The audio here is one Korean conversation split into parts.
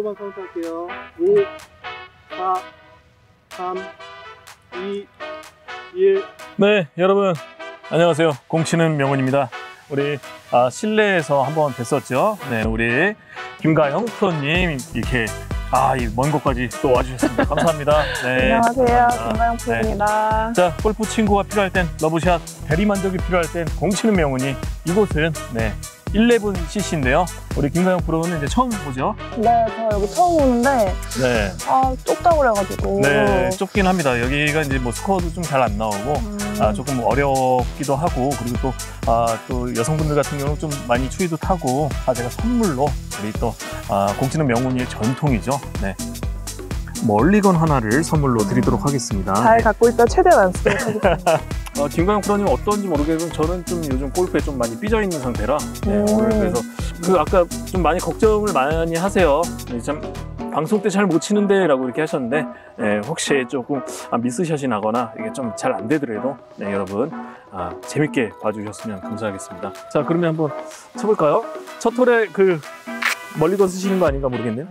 10초만 카운트할게요. 5, 4, 3, 2, 1. 네, 여러분 안녕하세요. 공치는 명훈입니다. 우리 실내에서 한번 뵀었죠. 네, 우리 김가영 프로님 이렇게 이 먼 곳까지 또 와주셨습니다. 감사합니다. 네, 안녕하세요. 김가영 프로입니다. 네. 자, 골프 친구가 필요할 땐 러브샷, 대리만족이 필요할 땐 공치는 명훈이. 이곳은 11cc인데요. 우리 김가영 프로는 이제 처음 보죠? 네, 저 여기 처음 오는데 네. 좁다고 그래가지고. 네, 좁긴 합니다. 여기가 이제 뭐 스코어도 좀 잘 안 나오고 조금 어렵기도 하고, 그리고 또 여성분들 같은 경우는 좀 많이 추위도 타고 제가 선물로 우리 또 공치는 명훈이의 전통이죠. 네. 멀리건 하나를 선물로 드리도록 하겠습니다. 잘 갖고 있다 최대한 안 쓰도록 하겠습니다. 김가영 프로님 어떤지 모르겠지만 저는 좀 요즘 골프에 좀 많이 삐져 있는 상태라 오늘 그래서 아까 좀 많이 걱정을 많이 하세요. 참 방송 때 잘 못 치는데 라고 이렇게 하셨는데 혹시 조금 미스샷이 나거나 이게 좀 잘 안 되더라도 여러분 재밌게 봐주셨으면 감사하겠습니다. 자, 그러면 한번 쳐볼까요? 첫 홀에 멀리건 쓰시는 거 아닌가 모르겠네요.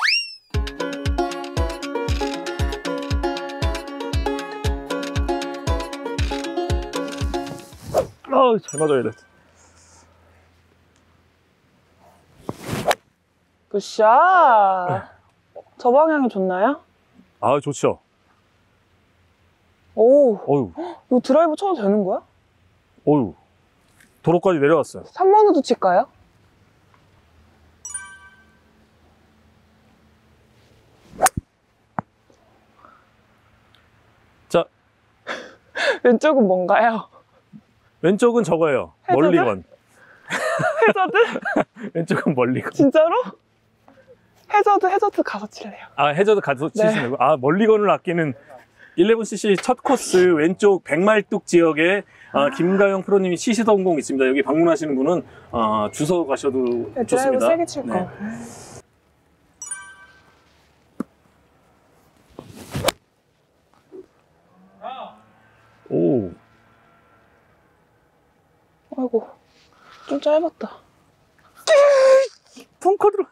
잘 맞아야 돼. 굿샷. 저 방향이 좋나요? 좋죠. 어휴. 이거 드라이브 쳐도 되는 거야? 어휴. 도로까지 내려왔어요. 3번 우드 칠까요? 자. 왼쪽은 뭔가요? 왼쪽은 저거예요. 해저드? 멀리건. 해저드? 왼쪽은 멀리건. 진짜로? 해저드 가서 칠래요. 해저드 가서 치시는 거. 멀리건을 아끼는 11cc 첫 코스 왼쪽 백말뚝 지역에 김가영 프로님이 치시던 공 있습니다. 여기 방문하시는 분은 주워 가셔도 좋습니다. 드라이브 세게 칠 거. 오. 아이고, 좀 짧았다. 펑커 들어.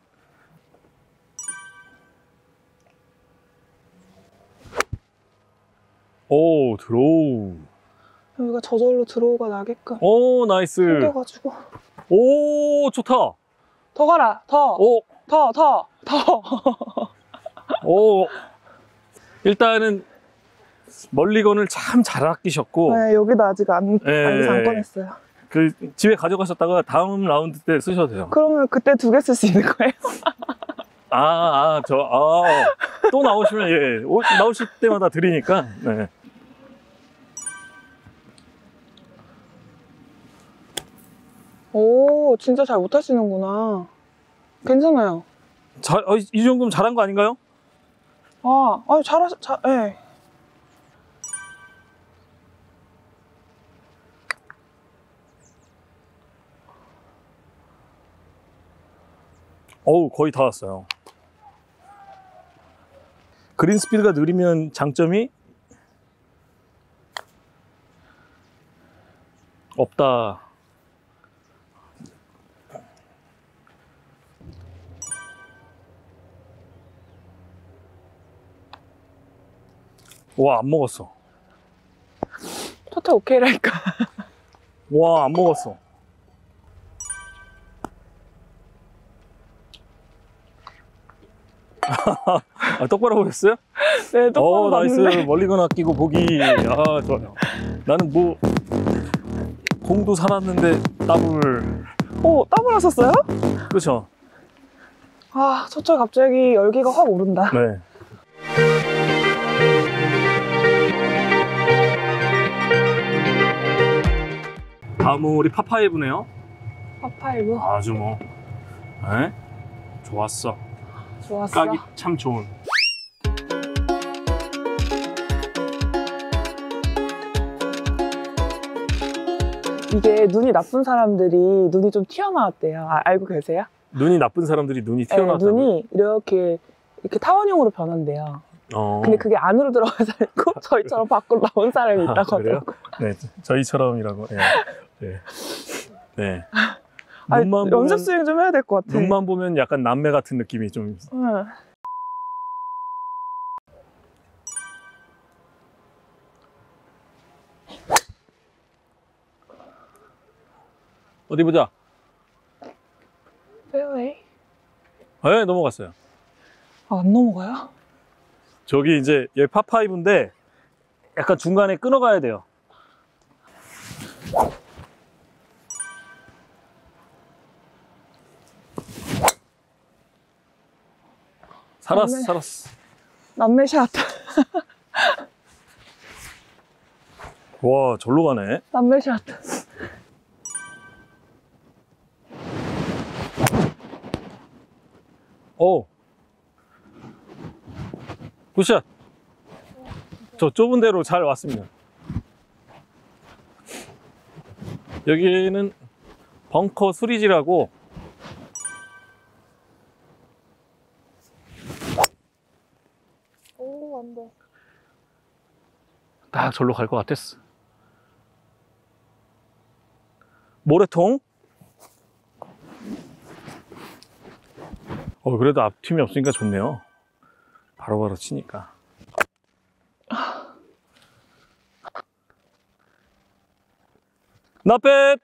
오, 드로우. 여기가 저절로 드로우가 나게끔. 오, 나이스. 생겨가지고. 오, 좋다. 더 가라, 더. 오. 더. 오. 일단은 멀리건을 참 잘 아끼셨고. 네, 여기도 아직 안 꺼냈어요. 집에 가져가셨다가 다음 라운드 때 쓰셔도 돼요. 그러면 그때 2개 쓸 수 있는 거예요? 또 나오시면, 나오실 때마다 드리니까, 네. 오, 진짜 잘 못하시는구나. 괜찮아요. 이 정도면 잘한 거 아닌가요? 예. 거의 다 왔어요. 그린 스피드가 느리면 장점이 없다. 와, 안 먹었어. 토탈 오케이라니까. 와, 안 먹었어. 똑바로 보였어요? 네, 똑바로 나이스. 봤는데. 멀리건 아끼고 보기. 좋아요. 나는 공도 살았는데 더블. 더블 하셨어요? 그쵸? 저쪽 갑자기 열기가 확 오른다. 네. 다음은 우리 파5네요. 파5? 아주 좋았어. 까기 참 좋은. 이게 눈이 나쁜 사람들이 눈이 좀 튀어나왔대요. 알고 계세요? 눈이 나쁜 사람들이 눈이 튀어나왔다고? 눈이 이렇게 타원형으로 변한대요. 근데 그게 안으로 들어가서 있고 저희처럼 밖으로 나온 사람이 있다고 그래요? 하더라고요. 네, 저희처럼이라고. 네. 아니, 연습 스윙 좀 해야 될 것 같아. 눈만 보면 약간 남매 같은 느낌이 좀. 응. 어디 보자. 페어웨이. 네, 넘어갔어요. 아, 안 넘어가요? 저기 이제 여기 파5인데 약간 중간에 끊어가야 돼요. 살았어, 살았어. 남매샷. 와, 절로 가네. 남매샷. 오. 굿샷. 저 좁은 데로 잘 왔습니다. 여기는 벙커 수리지라고. 오, 안 돼. 딱 절로 갈 것 같았어. 모래통. 그래도 앞팀이 없으니까 좋네요. 바로바로 치니까. 나빼!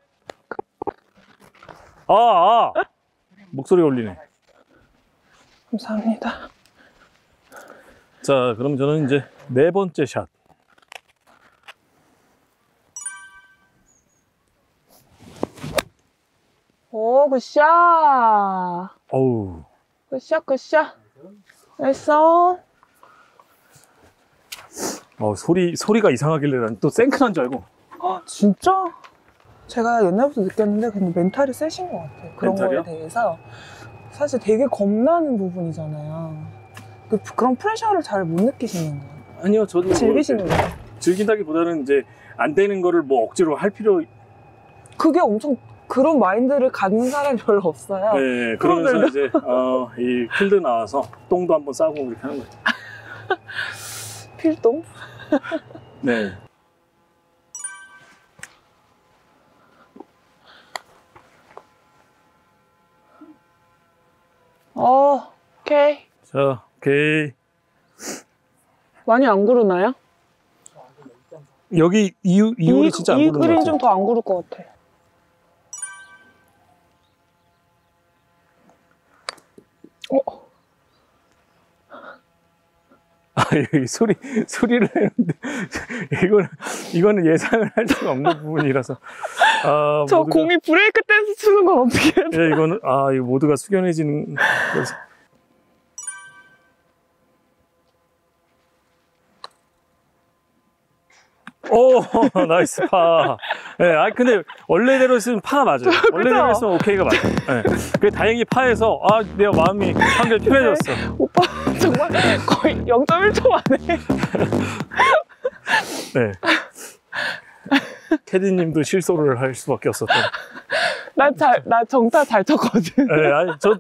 목소리가 울리네. 감사합니다. 자, 그럼 저는 이제 네 번째 샷. 오, 굿샷. 어우. 굿샷, 굿샷. 나이스. 소리가 이상하길래 난 또 생크난 줄 알고. 진짜? 제가 옛날부터 느꼈는데 근데 멘탈이 세신 것 같아요. 그런 멘탈이요? 거에 대해서 사실 되게 겁나는 부분이잖아요. 그런 프레셔를 잘 못 느끼시는 거예요. 아니요, 저도 즐기시는 거예요. 즐긴다기보다는 이제 안 되는 거를 뭐 억지로 할 필요. 그게 엄청 그런 마인드를 갖는 사람이 별로 없어요. 네, 그러면서 이제 이 필드 나와서 똥도 한번 싸고 이렇게 하는 거죠. 필동? 네. 오케이. 자, 오케이. 많이 안 구르나요? 여기 이후로 진짜 안 이 구르는 것 그린 같아요. 좀 더 안 구를 것 같아. 여기 소리를 했는데 이거는 예상을 할 수가 없는 부분이라서. 저 공이 브레이크 댄스 추는 건 어떻게 해야 돼? 예, 이거는 이거 모두가 숙연해지는 거지. 오, 나이스 파. 네, 근데 원래대로 쓰면 파가 맞아요. 원래대로 쓰면 오케이가 맞아요. 네. 그 다행히 파에서 내가 마음이 한결 편해졌어. 오빠 정말 거의 0.1초 만에. 네. 캐디님도 실소를 할 수밖에 없었던. 나 정타 잘 쳤거든. 네,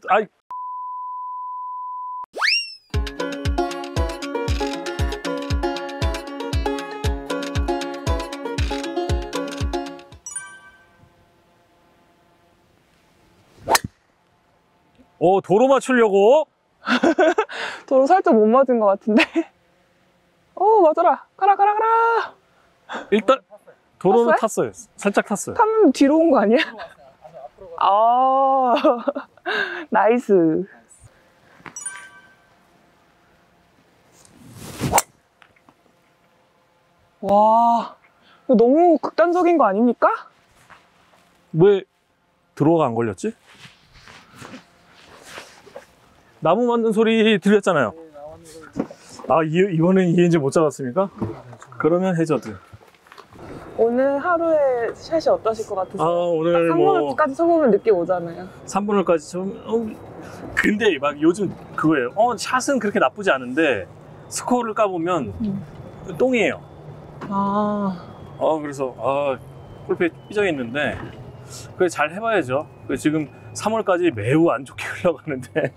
도로 맞추려고? 도로 살짝 못 맞은 것 같은데. 맞아라. 가라. 일단 도로는 탔어요. 살짝 탔어요. 타면 뒤로 온 거 아니야? 나이스. 와, 이거 너무 극단적인 거 아닙니까? 왜 드로우가 안 걸렸지? 나무 만든 소리 들렸잖아요. 이거는 이해인지 못 잡았습니까? 그러면 해저드. 오늘 하루에 샷이 어떠실 것 같으세요? 오늘 3번홀까지 쳐보면 느낌 오잖아요. 3번홀까지 좀 근데 막 요즘 그거예요. 샷은 그렇게 나쁘지 않은데 스코어를 까보면 똥이에요. 그래서 골프에 삐져 있는데 그래 잘 해봐야죠. 지금 3월까지 매우 안 좋게 흘러가는데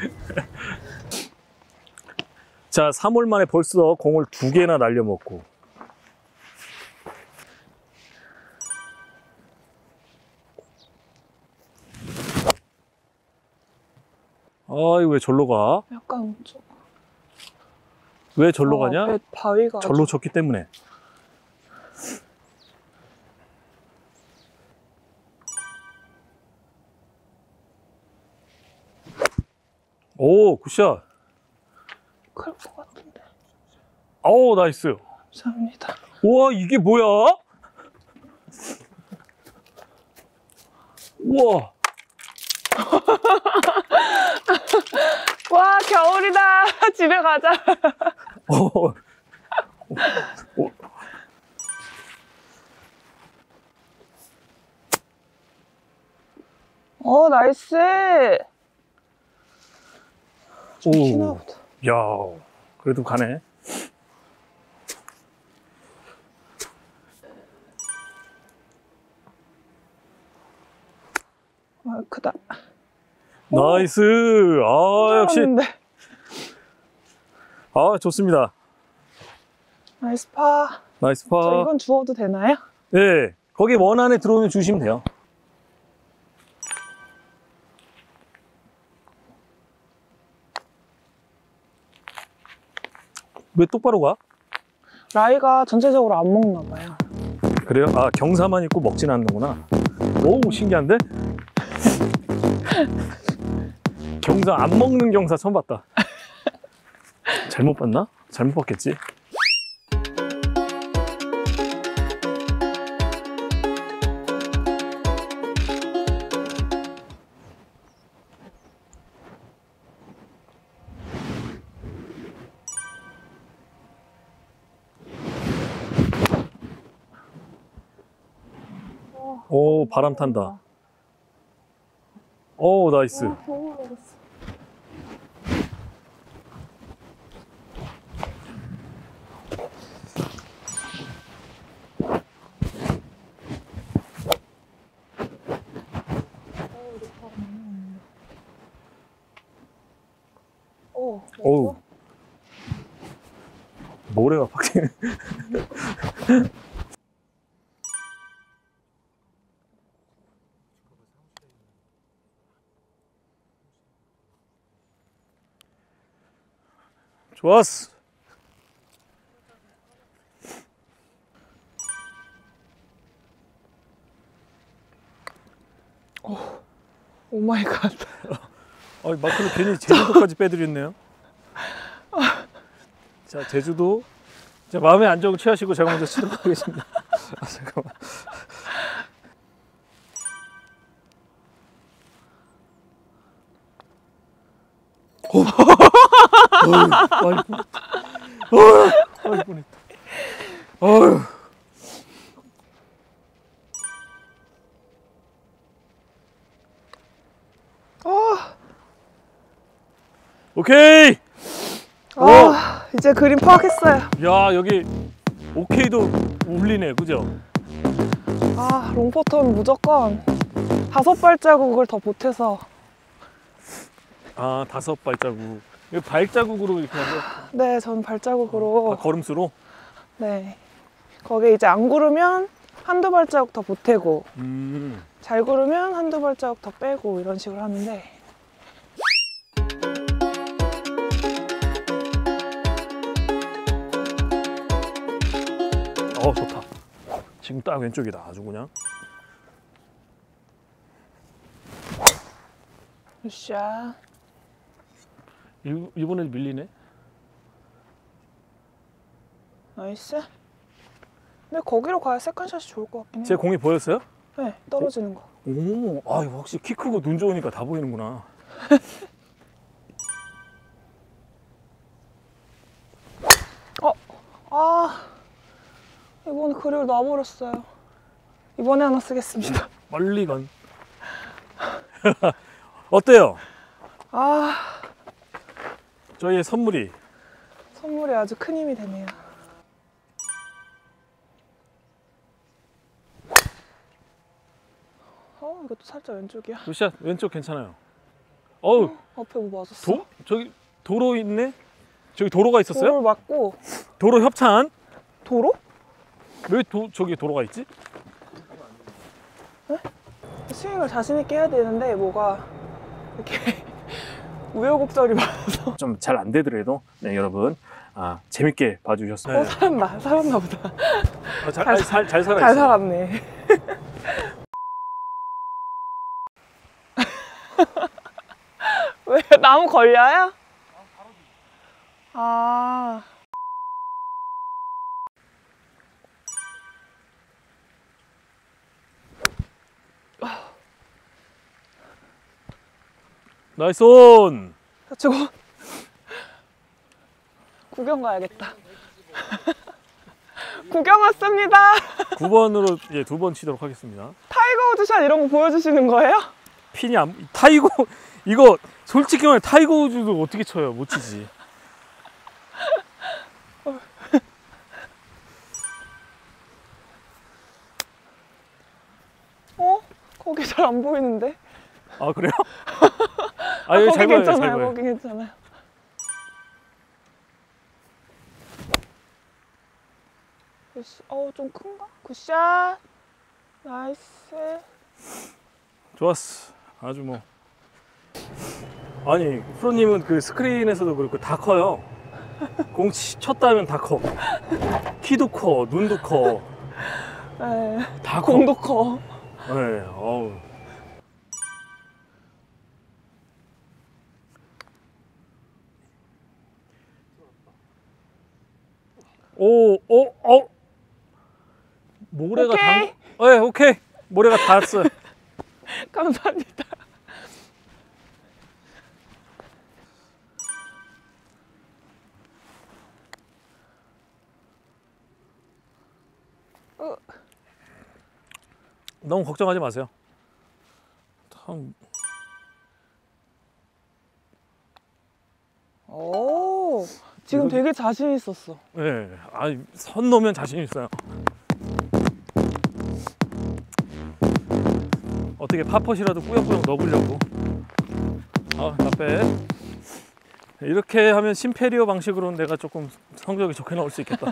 자, 3월 만에 벌써 공을 2개나 날려먹고. 아이, 왜 절로 가? 약간 좀. 왜 절로 가냐? 앞에 바위가 절로 아주... 쳤기 때문에. 오, 굿샷. 클 것 같은데. 오, 나이스. 감사합니다. 우와, 이게 뭐야? 우와. 와, 겨울이다. 집에 가자. 어. 나이스. 좀 오. 키나 보다. 야, 그래도 가네. 아, 크다. 나이스. 아, 역시. 잘하는데. 아, 좋습니다. 나이스 파. 나이스 파. 저 이건 주워도 되나요? 네, 거기 원 안에 들어오면 주시면 돼요. 왜 똑바로 가? 라이가 전체적으로 안 먹나 봐요. 그래요? 아, 경사만 있고 먹진 않는구나. 오, 신기한데? 경사 안 먹는 경사 처음 봤다. 잘못 봤나? 잘못 봤겠지? 오, 바람 탄다. 오, 나이스. 어우, 모래가 팍 튀네. 좋았어. 오 마이 갓. 마크는 괜히 제주도까지 빼드렸네요. 자, 제주도. 자, 마음의 안정을 취하시고 제가 먼저 치도록 하겠습니다. 아, 잠깐만. 많이 뻔했다. 어휴. 오케이. 이제 그림 파악했어요. 야, 여기 오케이도 울리네, 그죠? 롱포터는 무조건 5발자국을 더 보태서. 아, 5발자국. 이거 발자국으로 이렇게 하죠? 네, 전 발자국으로. 걸음수로? 네. 거기에 이제 안 구르면 한두 발자국 더 보태고, 잘 구르면 한두 발자국 더 빼고, 이런 식으로 하는데. 좋다. 지금 딱 왼쪽이다, 아주 그냥. 샷. 이번에 밀리네. 나이스. 근데 거기로 가야 세컨샷이 좋을 것 같긴 해요. 제 공이 보였어요? 네, 떨어지는 거. 오, 이거 확실히 키 크고 눈 좋으니까 다 보이는구나. 이번에 그립을 놔버렸어요. 이번에 하나 쓰겠습니다. 멀리 건. 어때요? 저희의 선물이. 선물이 아주 큰 힘이 되네요. 이것도 살짝 왼쪽이야. 굿샷, 왼쪽 괜찮아요. 어우, 앞에 뭐 맞았어? 저기 도로 있네? 저기 도로가 있었어요? 도로를 맞고. 도로 협찬? 도로? 왜 저기 도로가 있지? 네? 스윙을 자신 있게 해야 되는데 뭐가 이렇게 우여곡절이 많아서. 좀 잘 안 되더라도 네, 여러분 재밌게 봐주셨으면. 살았나 보다. 잘 살아있어요. 잘 살았네. 왜 나무 걸려요? 아. 나이스 온! 저거 구경 가야겠다. 구경 왔습니다. 9번으로 예, 2번 치도록 하겠습니다. 타이거 우즈샷 이런 거 보여주시는 거예요? 핀이 타이거 이거 솔직히 말해 타이거 우즈도 어떻게 쳐요? 못 치지. 거기 잘 안 보이는데? 아 그래요? 여기 거기 잘 보여요, 괜찮아요. 잘 보여요. 거기 괜찮아요. 좀 큰가? 굿샷. 나이스. 좋았어. 아주 뭐. 아니 프로님은 그 스크린에서도 그렇고 다 커요. 공 쳤다면 다 커. 키도 커, 눈도 커. 네. 다 커. 공도 커. 네, 어우. 모래가 오케이. 네, 오케이. 모래가 닿았어요. 감사합니다. 너무 걱정하지 마세요. 참. 오, 지금 되게 자신 있었어. 네, 선 놓으면 자신 있어요. 어떻게 팝펫이라도 꾸역꾸역 넣어보려고. 나빼. 이렇게 하면 심페리오 방식으로는 내가 조금 성적이 좋게 나올 수 있겠다.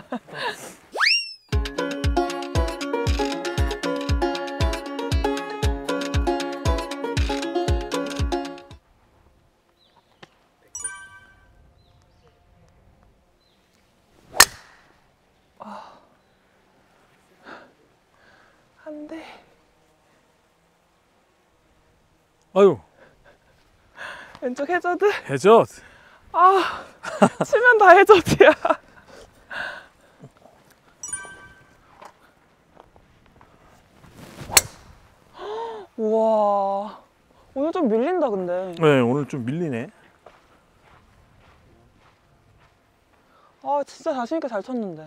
안 돼. 아유, 왼쪽 해저드. 해저. 치면 다 해저드야. 우와, 오늘 좀 밀린다 근데. 네, 오늘 좀 밀리네. 진짜 자신 있게 잘 쳤는데.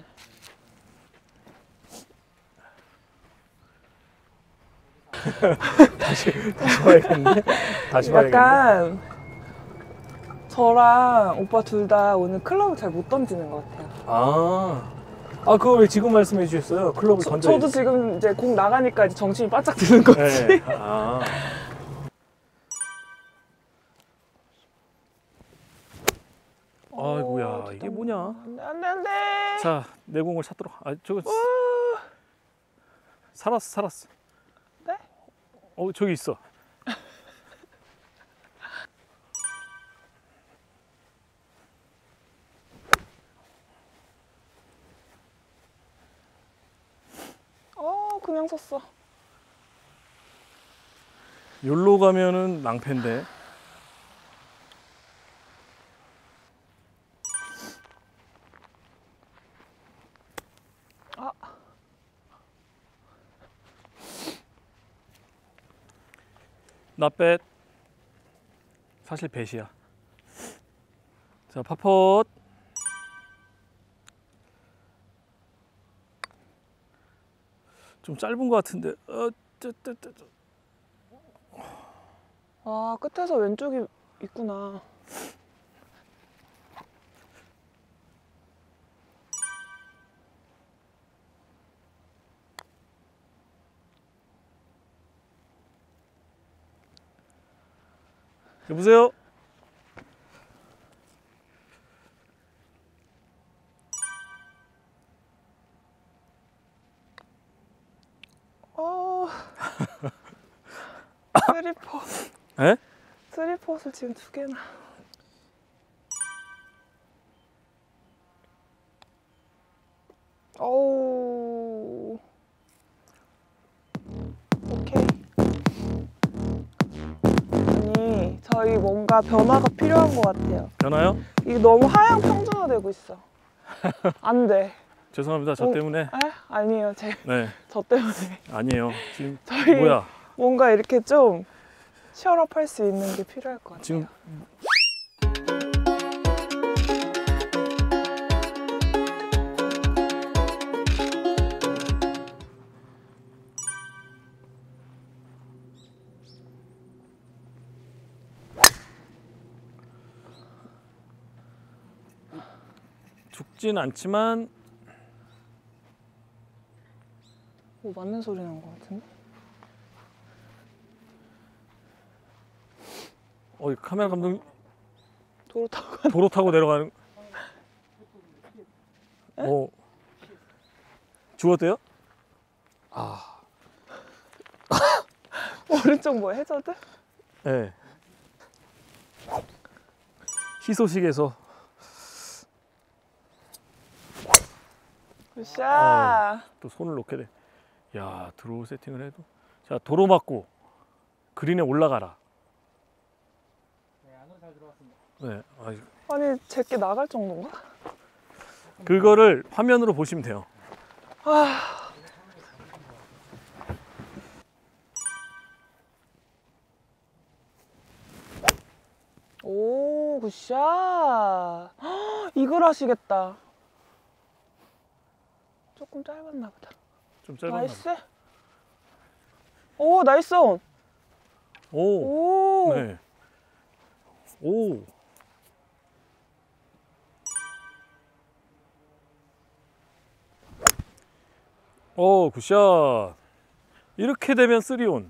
다시 봐야겠네. 다시 봐야겠네. 약간 저랑 오빠 둘 다 오늘 클럽을 잘 못 던지는 것 같아요. 그거 왜 지금 말씀해 주셨어요? 클럽을 던져. 저도 지금 이제 공 나가니까 이제 정신이 바짝 드는 거지. 네. 아이고야, 이게 뭐냐? 안돼. 자, 내 공을 찾도록. 저거 살았어. 네? 저기 있어. 그냥 섰어. 여기로 가면은 낭패인데. 나 뱃. 사실 뱃이야. 자, 파펫. 좀 짧은 것 같은데. 끝에서 왼쪽이 있구나. 여보세요? 쓰리퍼. 에? 쓰리퍼를 지금 2개나. 어우. 오케이. 아니, 저희 뭔가 변화가 필요한 것 같아요. 변화요? 이게 너무 하향 평준화되고 있어. 안 돼. 죄송합니다. 저 때문에. 에? 아니에요. 네, 저 때문에. 아니에요. 지금 저희 뭐야? 뭔가 이렇게 좀 시원업할 수 있는 게 필요할 것 같아요. 지금 죽진 않지만 오, 맞는 소리 난 것 같은데? 카메라 감독 도로 타고 도로 타고 내려가는. 죽었대요? 아, 오른쪽 뭐 해저드? 네. 희소식에서 굿샷. 또 손을 놓게 돼. 야, 드로우 세팅을 해도. 자, 도로 맞고 그린에 올라가라. 네, 안으로 잘 들어갔습니다. 네, 아니, 제게 나갈 정도인가? 그거를 화면으로 보시면 돼요. 아, 오, 굿샷. 헉, 이걸 하시겠다. 조금 짧았나 보다. 좀 짧았나? 나이스. 오, 나이스 온. 오, 오, 네. 오. 오, 굿샷. 이렇게 되면 3온.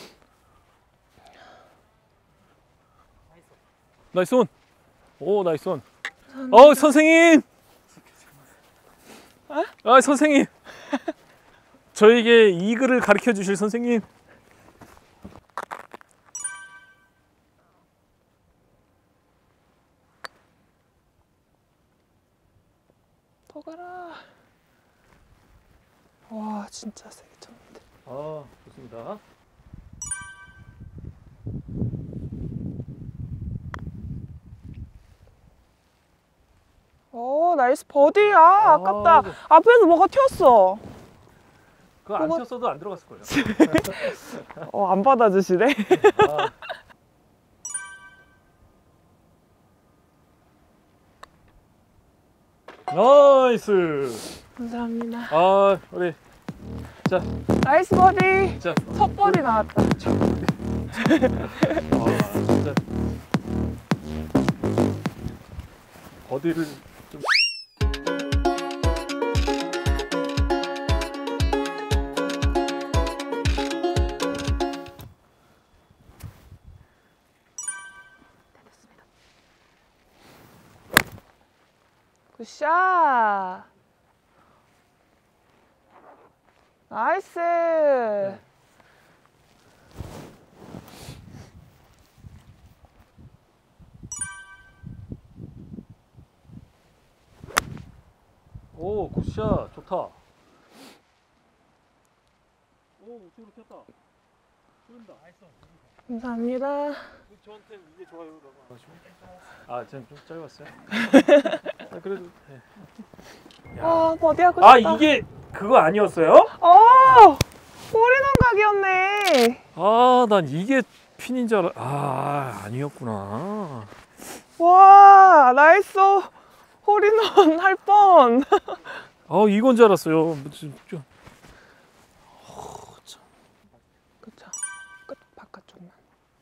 나이스 온. 오, 나이스 온. 선생님. 아, 선생님. 저에게 이글을 가르쳐 주실 선생님. 더 가라. 와, 진짜 세게 쳤는데. 아, 좋습니다. 오, 나이스 버디. 아, 아깝다. 앞에서 뭐가 튀었어. 그거 안 그거- 튀었어도 안 들어갔을 거예요. 안 받아주시네. 아. 나이스. 감사합니다. 아, 우리 자, 나이스 버디. 자, 첫 버디 나왔다. 진짜 버디를 좀. 굿샷. 나이스. 오, 굿샷, 좋다. 오, 우측으로 튀었다. 쏘는다. 감사합니다. 저한테 이게 좋아요라고 하시면. 아, 좀 짧았어요. 아, 그래도. 네. 아, 버디하고 싶다. 아, 이게 그거 아니었어요? 홀인원 각이었네. 아, 난 이게 핀인 줄 알아. 아, 아니었구나. 와, 나이스. 홀인원 할 뻔. 아, 이건 줄 알았어요. 좀. 그쵸. 끝 바깥쪽만.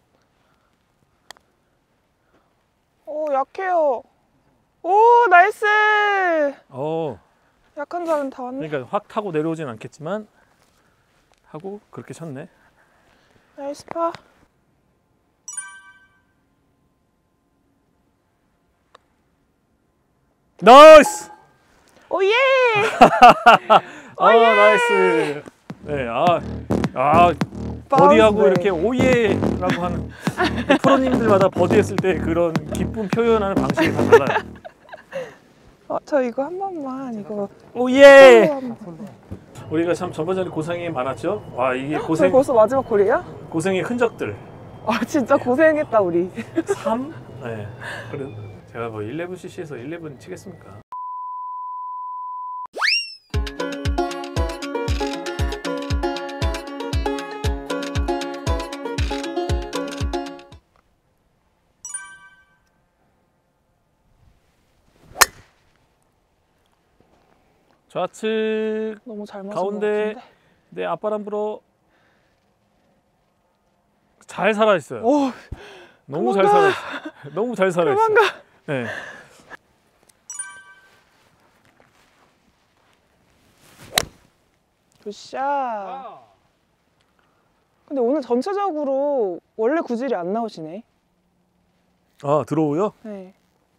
오, 약해요. 오, 나이스. 약한 자는 다 왔네. 그러니까 확 타고 내려오진 않겠지만 하고 그렇게 쳤네. 나이스 파. 나이스. 오예. 아, 나이스. 네, 버디하고 바운스. 이렇게 오예라고 하는 프로님들마다 버디했을 때 그런 기쁨 표현하는 방식이 다 달라요. 저 이거 한 번만 이거 오예. 한 번. 우리가 참 전반전에 고생이 많았죠. 와 이게 저희 고생 벌써 마지막 골이에요? 고생의 흔적들. 아 진짜 고생했다 우리. 3? 네. 그래 제가 뭐 11cc에서 11 치겠습니까? 좌측 너무 잘 맞은 가운데. 것 같은데. 네 앞바람 불어 잘 살아있어요. 오, 너무 잘 그만 살아있어요. 너무 잘 살아있어요. 그만 가. 네. 굿샷. 아. 근데 오늘 전체적으로 원래 구질이 안 나오시네. 아 들어오요? 네.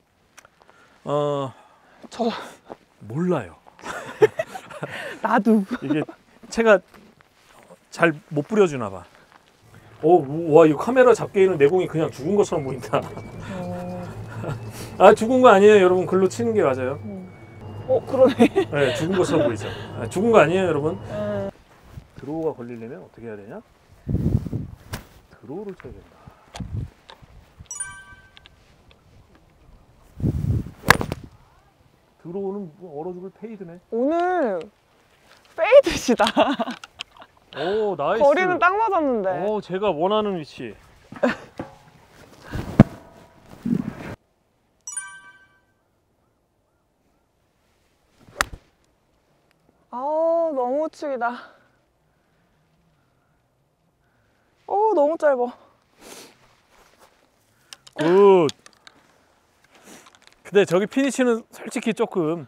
저 몰라요. 나도. 이게 채가 잘 못 뿌려주나 봐. 와 이 카메라 잡기에는 내공이 그냥 죽은 것처럼 보인다. 아 죽은 거 아니에요 여러분. 글로 치는 게 맞아요. 그러네. 네 죽은 것처럼 보이죠. 아, 죽은 거 아니에요 여러분. 드로우가 걸리려면 어떻게 해야 되냐? 드로우를 쳐야 된다. 드로우는 뭐 얼어 죽을 페이드네. 오늘 페이드시다. 오 나이스. 거리는 딱 맞았는데. 오 제가 원하는 위치. 아 너무 우측이다. 너무 짧아. 굿. 근데 저기 피니시는 솔직히 조금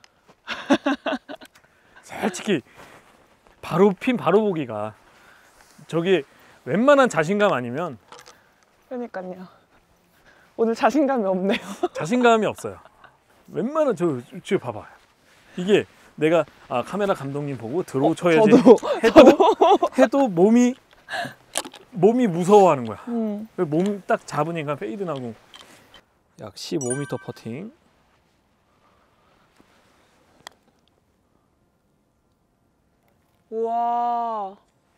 솔직히 바로 핀 바로 보기가 저기 웬만한 자신감 아니면 그러니까요. 오늘 자신감이 없네요. 자신감이 없어요. 웬만한 저 봐봐요. 이게 내가 카메라 감독님 보고 드로우 쳐야지 해도 몸이 무서워하는 거야. 몸 딱 잡으니까 페이드 나고. 약 15m 퍼팅. 우와.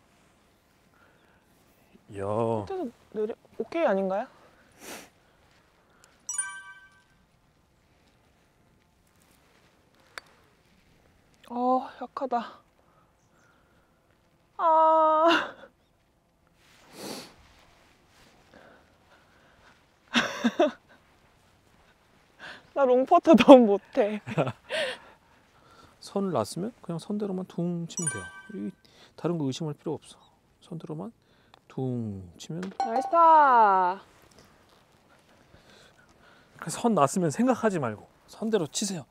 이야. 밑에서 내려 오케이 아닌가요? 약하다. 나 롱퍼트 너무 못해. 선을 놨으면 그냥 선대로만 둥 치면 돼요. 다른 거 의심할 필요 없어. 선대로만 둥 치면. 나이스 파. 선 놨으면 생각하지 말고 선대로 치세요.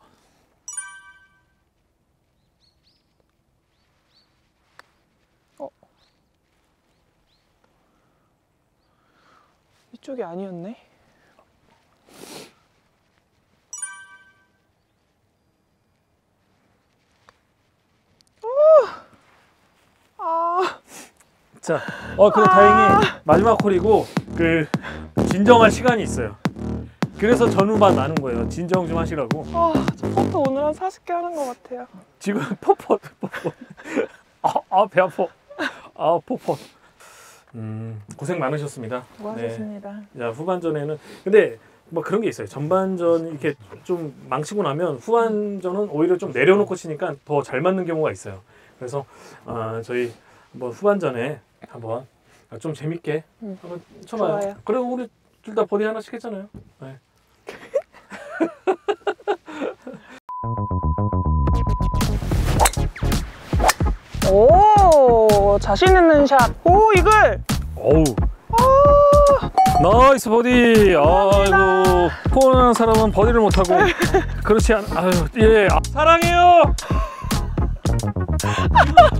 이쪽이 아니었네. 자, 그래 다행히 마지막 홀이고 진정할 시간이 있어요. 그래서 전후반 나눈 거예요. 진정 좀 하시라고. 저 퍼트 오늘 한 40개 하는 것 같아요. 지금 퍼펫. 배 아파. 퍼펫. 고생 많으셨습니다. 수고하셨습니다. 네. 자, 후반전에는 근데 뭐 그런 게 있어요. 전반전 이렇게 좀 망치고 나면 후반전은 오히려 좀 내려놓고 치니까 더 잘 맞는 경우가 있어요. 그래서 저희 한번 후반전에 한번 좀 재밌게 한번 쳐봐요. 좋아요. 그리고 우리 둘 다 버디 하나씩 했잖아요. 네. 오, 자신 있는 샷. 오, 이글. 어우. 나이스 버디. 아이고 포근한 사람은 버디를 못하고 그렇지 않. 아유 예. 사랑해요.